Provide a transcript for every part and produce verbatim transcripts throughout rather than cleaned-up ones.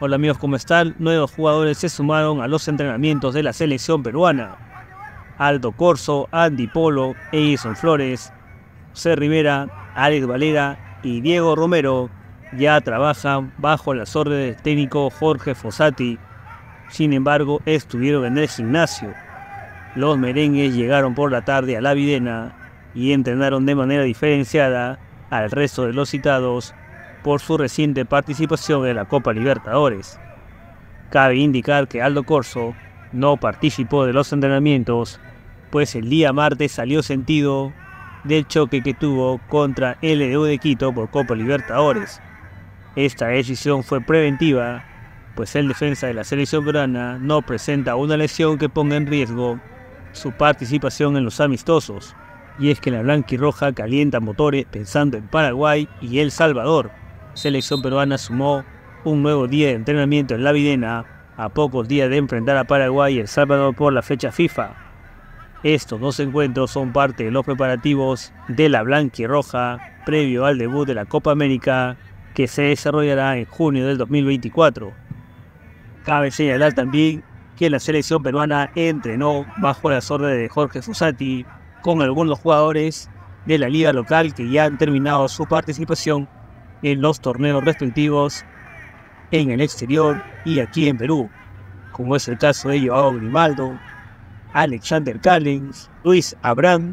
Hola amigos, ¿cómo están? Nuevos jugadores se sumaron a los entrenamientos de la selección peruana. Aldo Corzo, Andy Polo, Edison Flores, José Rivera, Alex Valera y Diego Romero ya trabajan bajo las órdenes del técnico Jorge Fossati. Sin embargo, estuvieron en el gimnasio. Los merengues llegaron por la tarde a la Videna y entrenaron de manera diferenciada al resto de los citados por su reciente participación en la Copa Libertadores. Cabe indicar que Aldo Corzo no participó de los entrenamientos, pues el día martes salió sentido del choque que tuvo contra el L D U de Quito por Copa Libertadores. Esta decisión fue preventiva, pues el defensa de la selección peruana no presenta una lesión que ponga en riesgo su participación en los amistosos, y es que la blanquirroja calienta motores pensando en Paraguay y El Salvador. Selección peruana sumó un nuevo día de entrenamiento en la Videna a pocos días de enfrentar a Paraguay y El Salvador por la fecha FIFA. Estos dos encuentros son parte de los preparativos de la blanquirroja previo al debut de la Copa América que se desarrollará en junio del dos mil veinticuatro. Cabe señalar también que la selección peruana entrenó bajo las órdenes de Jorge Fossati con algunos jugadores de la liga local que ya han terminado su participación en los torneos respectivos en el exterior y aquí en Perú, como es el caso de Joao Grimaldo, Alexander Callens, Luis Abraham,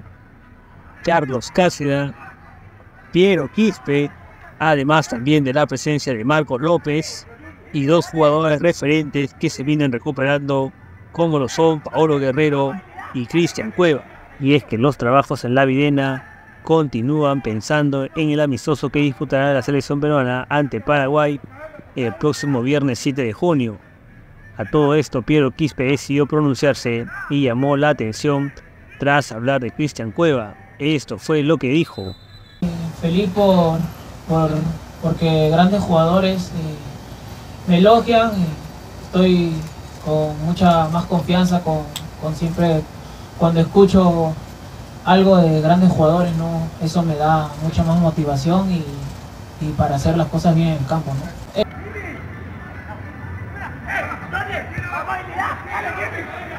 Carlos Cáceres, Piero Quispe, además también de la presencia de Marcos López y dos jugadores referentes que se vienen recuperando, como lo son Paolo Guerrero y Cristian Cueva. Y es que los trabajos en la Videna continúan pensando en el amistoso que disputará la selección peruana ante Paraguay el próximo viernes siete de junio. A todo esto, Piero Quispe decidió pronunciarse y llamó la atención tras hablar de Cristian Cueva. Esto fue lo que dijo. Feliz por, por, porque grandes jugadores eh, me elogian, eh, estoy con mucha más confianza, con, con siempre cuando escucho algo de grandes jugadores, ¿no? Eso me da mucha más motivación y, y para hacer las cosas bien en el campo, ¿no?